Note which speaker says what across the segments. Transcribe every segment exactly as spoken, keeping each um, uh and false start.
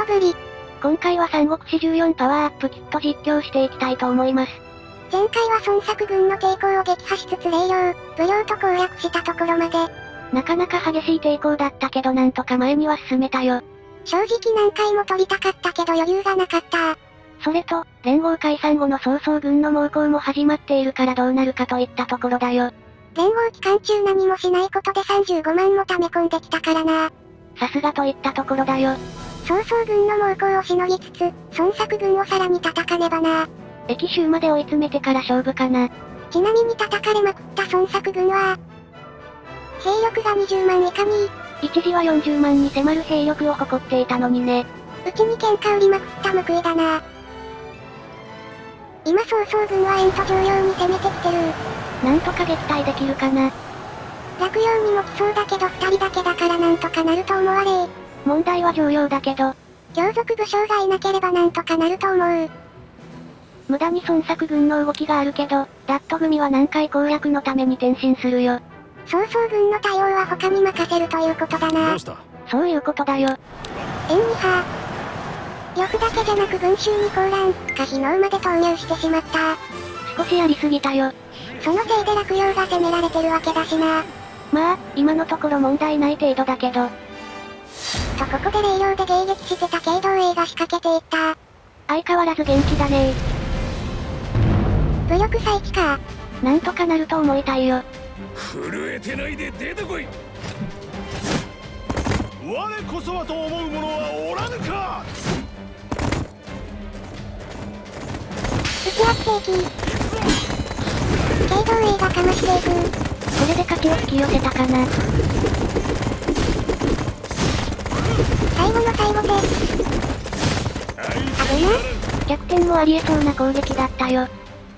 Speaker 1: とぶり。
Speaker 2: 今回は三国志じゅうよんパワーアップキット実況していきたいと思います。
Speaker 1: 前回は孫作軍の抵抗を撃破しつつ霊領、武領と攻略したところまで。
Speaker 2: なかなか激しい抵抗だったけどなんとか前には進めたよ。
Speaker 1: 正直何回も取りたかったけど余裕がなかった。
Speaker 2: それと、連合解散後の曹操軍の猛攻も始まっているからどうなるかといったところだよ。
Speaker 1: 連合期間中何もしないことでさんじゅうごまんも溜め込んできたからな。
Speaker 2: さすがといったところだよ。
Speaker 1: 曹操軍の猛攻をしのぎつつ、孫作軍をさらに叩かねばな。
Speaker 2: 駅州まで追い詰めてから勝負かな。
Speaker 1: ちなみに叩かれまくった孫作軍は、兵力がにじゅうまん以下に、
Speaker 2: 一時はよんじゅうまんに迫る兵力を誇っていたのにね。
Speaker 1: うちに喧嘩売りまくった報いだな。今曹操軍は円と上陽に攻めてきてる。
Speaker 2: なんとか撃退できるかな。
Speaker 1: 落葉にも来そうだけど二人だけだからなんとかなると思われ。
Speaker 2: 問題は上陽だけど、
Speaker 1: 強族武将がいなければなんとかなると思う。
Speaker 2: 無駄に孫作軍の動きがあるけど、ダット組は南海攻略のために転身するよ。
Speaker 1: 曹操軍の対応は他に任せるということだな。
Speaker 3: どうした？
Speaker 2: そういうことだよ。
Speaker 1: 円に波。翼だけじゃなく群衆に混乱、可否能まで投入してしまった。
Speaker 2: 少しやりすぎたよ。
Speaker 1: そのせいで落葉が攻められてるわけだしな。
Speaker 2: まあ、今のところ問題ない程度だけど。
Speaker 1: とここで霊領で迎撃してた軽道 A が仕掛けていった。
Speaker 2: 相変わらず元気だね
Speaker 1: 武力再起か。
Speaker 2: なんとかなると思いたいよ。
Speaker 3: 震えてないで出てこい。我こそはと思う者はおらぬか。
Speaker 1: 打ち合っていき。軽道 A がかましていく。
Speaker 2: これで勝ちを引き寄せたかな。
Speaker 1: 最後の最後で。危な。
Speaker 2: 逆転もありえそうな攻撃だったよ。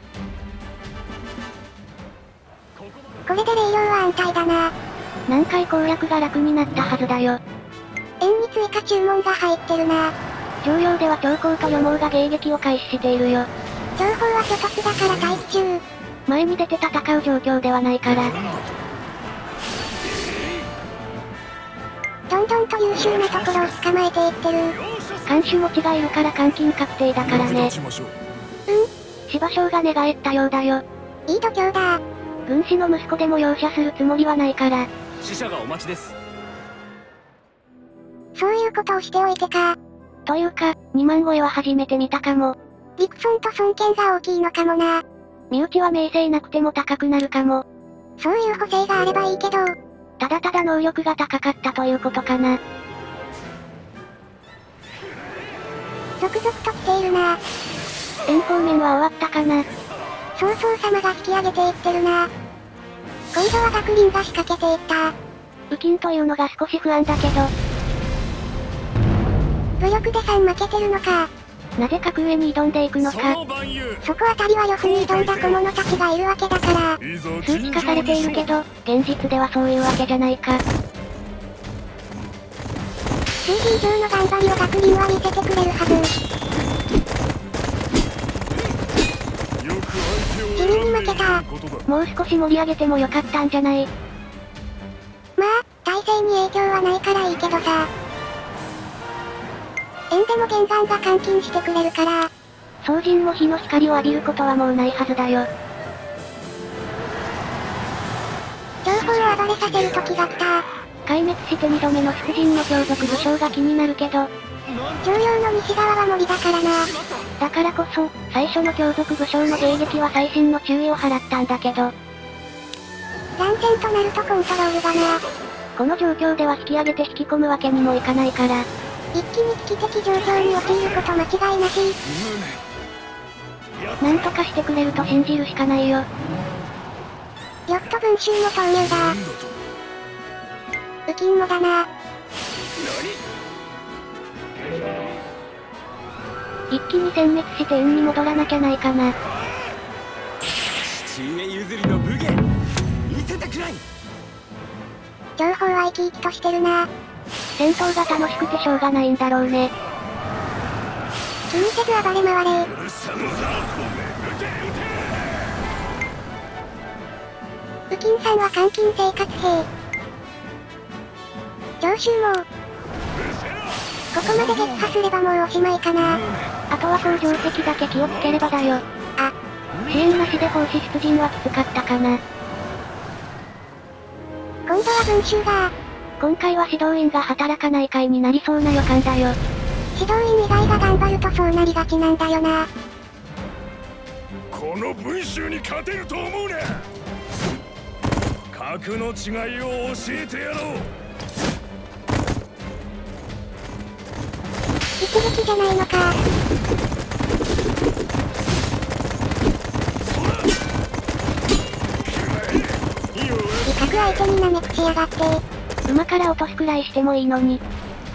Speaker 1: これで霊領は安泰だな。
Speaker 2: 南海攻略が楽になったはずだよ。
Speaker 1: 円に追加注文が入ってるな。
Speaker 2: 上陽では長江と予網が迎撃を開始しているよ。
Speaker 1: 情報は初突だから待機中。
Speaker 2: 前に出て戦う状況ではないから。
Speaker 1: どんどんと優秀なところを捕まえていってる。
Speaker 2: 看守持ちがいるから監禁確定だからね。うん。芝生が寝返ったようだよ。
Speaker 1: いい度胸だ。
Speaker 2: 軍師の息子でも容赦するつもりはないから。
Speaker 3: 死者がお待ちです。
Speaker 1: そういうことをしておいてか。
Speaker 2: というか、にまん超えは初めて見たかも。
Speaker 1: 陸村と孫権が大きいのかもな。
Speaker 2: 身内は名声なくても高くなるかも。
Speaker 1: そういう補正があればいいけど。
Speaker 2: ただただ能力が高かったということかな。
Speaker 1: 続々と来ているな。
Speaker 2: 円方面は終わったかな。
Speaker 1: 曹操様が引き上げていってるな。今度は学林が仕掛けていった。
Speaker 2: 右近というのが少し不安だけど。
Speaker 1: 武力でさん負けてるのか。
Speaker 2: なぜ格上に挑んでいくのか。
Speaker 1: そこあたりは呂布に挑んだ小物たちがいるわけだから。
Speaker 2: 数値化されているけど、現実ではそういうわけじゃないか。
Speaker 1: 数字以上の頑張りを学林は見せてくれるはず。地味に負けた。
Speaker 2: もう少し盛り上げてもよかったんじゃない？
Speaker 1: まあ、体勢に影響はないからいいけどさ。円でも玄山が監禁してくれるから。
Speaker 2: 宗人も日の光を浴びることはもうないはずだよ。
Speaker 1: 情報を暴れさせる時が来た。
Speaker 2: 壊滅してにどめの出陣の強族武将が気になるけど。
Speaker 1: 上陽の西側は森だからな。
Speaker 2: だからこそ、最初の強族武将の迎撃は細心の注意を払ったんだけど。
Speaker 1: 乱戦となるとコントロールがな。
Speaker 2: この状況では引き上げて引き込むわけにもいかないから。
Speaker 1: 一気に危機的状況に陥ること間違いなし。
Speaker 2: なんとかしてくれると信じるしかないよ。
Speaker 1: よくと群衆も投入だ。右近もだな。
Speaker 2: 一気に殲滅して円に戻らなきゃないかな。
Speaker 3: 父上譲りの武芸見せてくれ。
Speaker 1: 情報は生き生きとしてるな。
Speaker 2: 戦闘が楽しくてしょうがないんだろうね。
Speaker 1: 気にせず暴れ回れ。右近さんは監禁生活兵。徴収網。 ここまで撃破すればもうおしまいかな。
Speaker 2: あとは工場壁だけ気をつければだよ。
Speaker 1: あ、
Speaker 2: 支援なしで放置出陣はきつかったかな。
Speaker 1: 今度は群衆が。
Speaker 2: 今回は指導員が働かない回になりそうな予感だよ。
Speaker 1: 指導員以外が頑張るとそうなりがちなんだよな。
Speaker 4: この群衆に勝てると思うな。格の違いを教えてやろう。
Speaker 1: 一撃じゃないのか。威嚇相手に舐めくしやがって。
Speaker 2: 馬から落とすくらいしてもいいのに。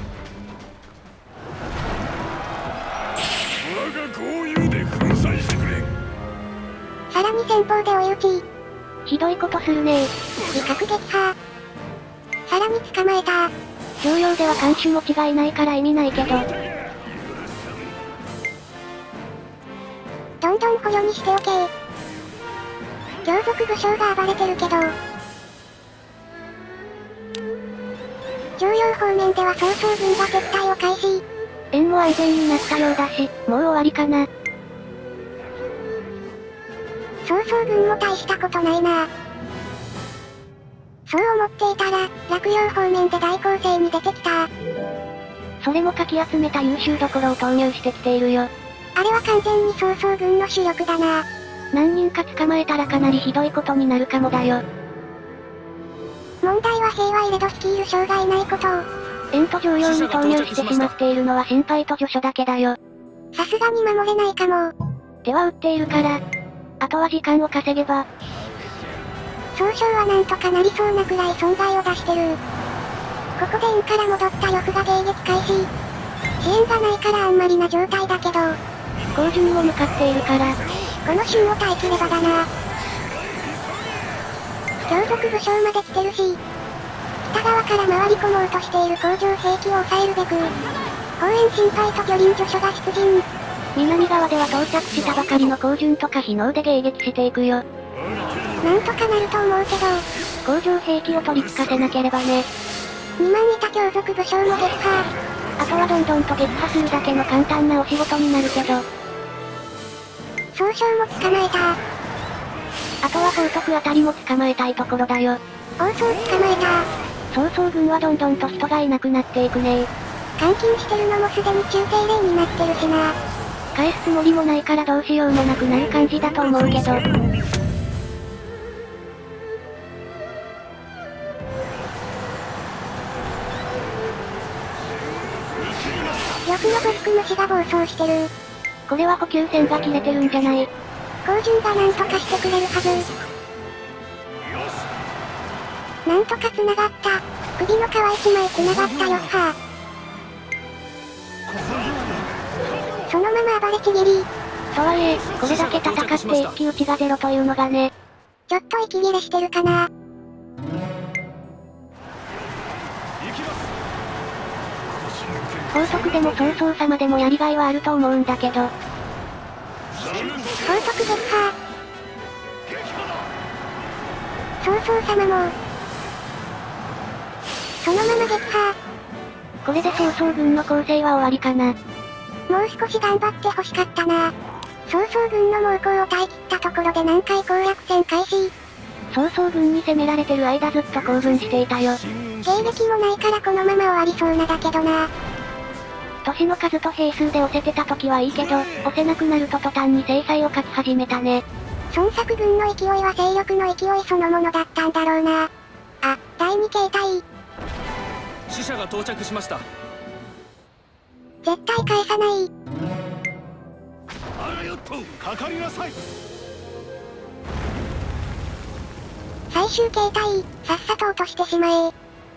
Speaker 4: 我が豪遊で粉砕してくれ。
Speaker 1: さらに前方で追い打ち。
Speaker 2: ひどいことするね
Speaker 1: 威嚇撃破。さらに捕まえた。
Speaker 2: 常用では看守も違いないから意味ないけど。
Speaker 1: どんどん捕虜にしておけ。強族武将が暴れてるけど。常用方面では曹操軍が撤退を開始。
Speaker 2: 円も安全になったようだし、もう終わりかな。
Speaker 1: 曹操軍も大したことないな。そう思っていたら、洛陽方面で大攻勢に出てきた。
Speaker 2: それもかき集めた優秀どころを投入してきているよ。
Speaker 1: あれは完全に曹操軍の主力だな。
Speaker 2: 何人か捕まえたらかなりひどいことになるかもだよ。
Speaker 1: 問題は平和入れど率いる将がいないことを。
Speaker 2: 円と常用に投入してしまっているのは心配と助手だけだよ。
Speaker 1: さすがに守れないかも。
Speaker 2: 手は打っているから。あとは時間を稼げば。
Speaker 1: 曹操はなんとかなりそうなくらい損害を出してる。ここで円から戻った呂布が迎撃開始。支援がないからあんまりな状態だけど。
Speaker 2: 高順も向かっているから。
Speaker 1: この旬を耐えきればだな。強族武将まで来てるし。北側から回り込もうとしている工場兵器を抑えるべく。後援心配と魚輪助手が出陣。
Speaker 2: 南側では到着したばかりの高順とか非能で迎撃していくよ。
Speaker 1: なんとかなると思うけど。
Speaker 2: 工場兵器を取り付かせなければね。
Speaker 1: にまんいた強族武将も撃破。
Speaker 2: あとはどんどんと撃破するだけの簡単なお仕事になるけど。
Speaker 1: 曹操も捕まえた。
Speaker 2: あとは宝徳あたりも捕まえたいところだよ。
Speaker 1: 王曹捕まえた。
Speaker 2: 曹操軍はどんどんと人がいなくなっていくね。
Speaker 1: 監禁してるのもすでに中精霊になってるしな。
Speaker 2: 返すつもりもないからどうしようもなくなる感じだと思うけど。
Speaker 1: 呂布のブック虫が暴走してる。
Speaker 2: これは補給線が切れてるんじゃない。
Speaker 1: 高順がなんとかしてくれるはず。なんとか繋がった。首の皮一枚繋がったよっはー。そのまま暴れちぎり。
Speaker 2: とはいえ、これだけ戦って一騎打ちがゼロというのがね。
Speaker 1: ちょっと息切れしてるかな。
Speaker 2: 高速でも曹操様でもやりがいはあると思うんだけど。
Speaker 1: 高速撃破。曹操様も。そのまま撃破。
Speaker 2: これで曹操軍の攻勢は終わりかな。
Speaker 1: もう少し頑張って欲しかったな。曹操軍の猛攻を耐え切ったところで南海攻略戦開始。
Speaker 2: 曹操軍に攻められてる間ずっと興奮していたよ。
Speaker 1: 迎撃もないからこのまま終わりそうなだけどな。
Speaker 2: 都市の数と兵数で押せてた時はいいけど、押せなくなると途端に制裁を書き始めたね。
Speaker 1: 孫作軍の勢いは勢力の勢いそのものだったんだろうな。あ、だいに形態。
Speaker 3: 死者が到着しました。
Speaker 1: 絶対返さない。
Speaker 4: あらよっと、かかりなさい。
Speaker 1: 最終形態、さっさと落としてしまえ。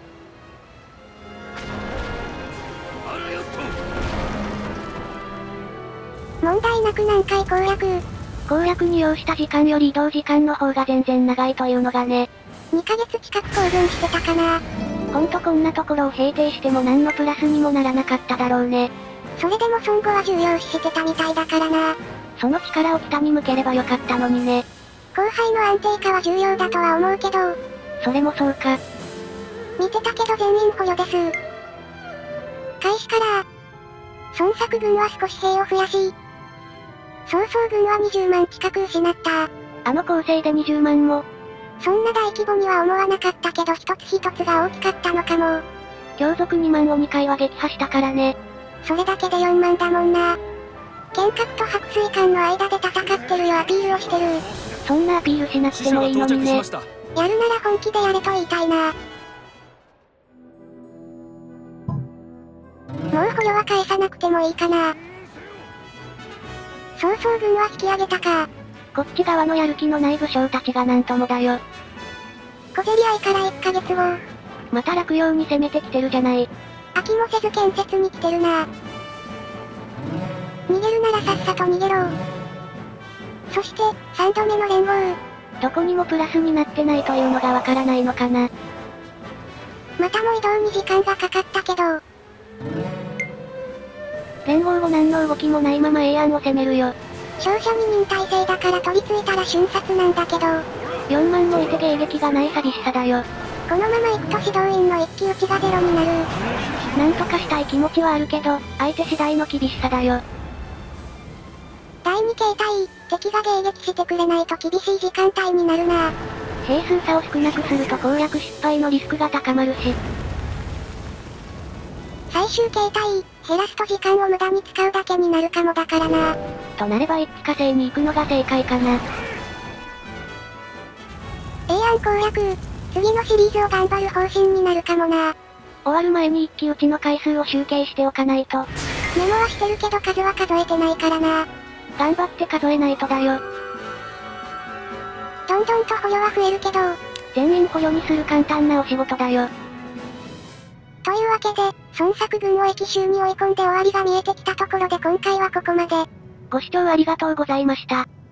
Speaker 1: 問題なく南海攻略。
Speaker 2: 攻略に要した時間より移動時間の方が全然長いというのがね。
Speaker 1: にかげつ近く興奮してたかな。
Speaker 2: ほんとこんなところを平定しても何のプラスにもならなかっただろうね。
Speaker 1: それでも孫悟は重要視してたみたいだからな。
Speaker 2: その力を北に向ければよかったのにね。
Speaker 1: 後輩の安定化は重要だとは思うけど。
Speaker 2: それもそうか。
Speaker 1: 見てたけど全員捕虜です。開始から、 孫作軍は少し兵を増やし、曹操軍はにじゅうまん近く失った。
Speaker 2: あの構成でにじゅうまんも。
Speaker 1: そんな大規模には思わなかったけど一つ一つが大きかったのかも。
Speaker 2: 強族にまんをにかいは撃破したからね。
Speaker 1: それだけでよんまんだもんな。剣客と白水艦の間で戦ってるよアピールをしてる。
Speaker 2: そんなアピールしなくてもいいのにね。
Speaker 1: やるなら本気でやれと言いたいな。もう捕虜は返さなくてもいいかな。曹操軍は引き上げたか。
Speaker 2: こっち側のやる気のない武将たちがなんともだよ。
Speaker 1: 小競り合いからいっかげつご。
Speaker 2: また落葉に攻めてきてるじゃない。
Speaker 1: 飽きもせず建設に来てるな。逃げるならさっさと逃げろ。そして、さんどめの連合。
Speaker 2: どこにもプラスになってないというのがわからないのかな。
Speaker 1: またも移動に時間がかかったけど。
Speaker 2: 連合を何の動きもないまま永安を攻めるよ。
Speaker 1: 勝者二人体制だから取り付いたら瞬殺なんだけど。
Speaker 2: よんまんもいて迎撃がない寂しさだよ。
Speaker 1: このまま行くと指導員の一騎打ちがゼロになる。
Speaker 2: なんとかしたい気持ちはあるけど、相手次第の厳しさだよ。
Speaker 1: だいに形態、敵が迎撃してくれないと厳しい時間帯になるな。
Speaker 2: 兵数差を少なくすると攻略失敗のリスクが高まるし。
Speaker 1: 最終形態、減らすと時間を無駄に使うだけになるかもだからな。
Speaker 2: となれば一気化成に行くのが正解かな。
Speaker 1: 永安攻略、次のシリーズを頑張る方針になるかもな。
Speaker 2: 終わる前に一騎打ちの回数を集計しておかないと。
Speaker 1: メモはしてるけど数は数えてないからな。
Speaker 2: 頑張って数えないとだよ。
Speaker 1: どんどんと捕虜は増えるけど。
Speaker 2: 全員捕虜にする簡単なお仕事だよ。
Speaker 1: というわけで、孫作軍を駅州に追い込んで終わりが見えてきたところで今回はここまで。
Speaker 2: ご視聴ありがとうございました。